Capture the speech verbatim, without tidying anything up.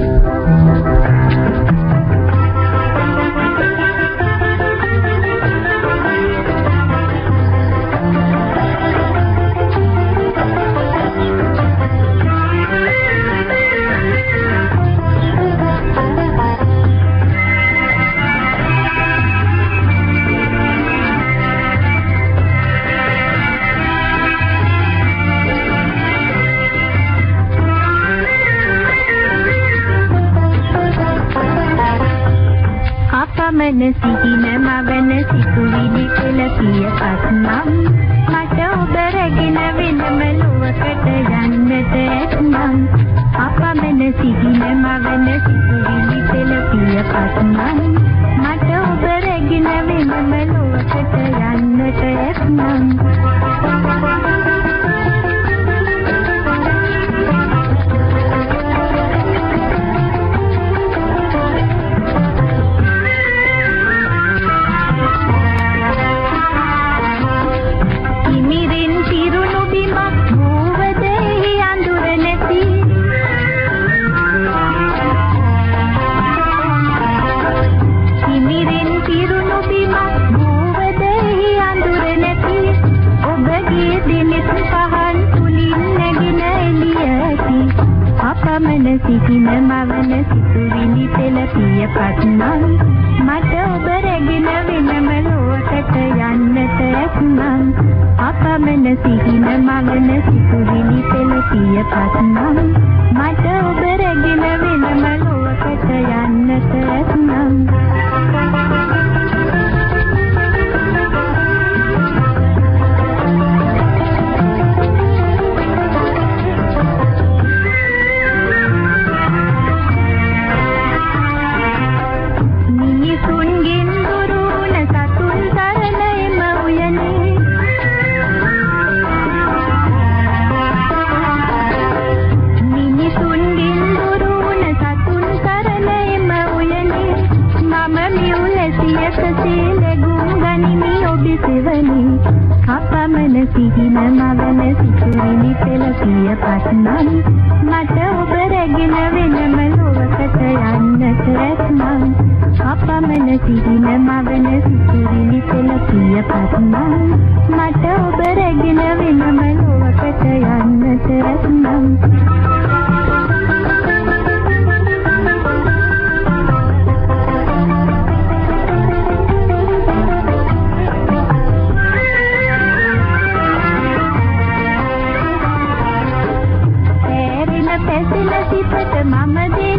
मन सिहिन मवन සිතුවිලි පෙළපිය පත්නම් මට ඔබ රැගෙන වෙනම ලොවකට යන්නට ඇත්නම් අපමණ සිහින මවන සිතුවිලි පෙළපිය පත්නම් මට ඔබ රැගෙන වෙනම ලොවකට යන්නට ඇත්නම් අපමණ සිහින මවන සිතුවිලි පෙළපිය පත්නම් මට ඔබ රැගෙන වෙනම ලොවකට යන්නට ඇත්නම් අපමණ සිහින මවන සිතුවිලි පෙළපිය පත්නම් මට ඔබ රැගෙන වෙනම ලොවකට යන්නට ඇත්නම් අපමණ සිහින මවන සිතුවිලි පෙළපිය පත්නම් මට ඔබ රැගෙන වෙනම ලොවකට යන්නට ඇත්නම් අපමණ සිහින මවන සිතුවිලි පෙළපිය පත්නම් මට ඔබ රැගෙන වෙනම ලොවකට යන්නට ඇත්නම් මම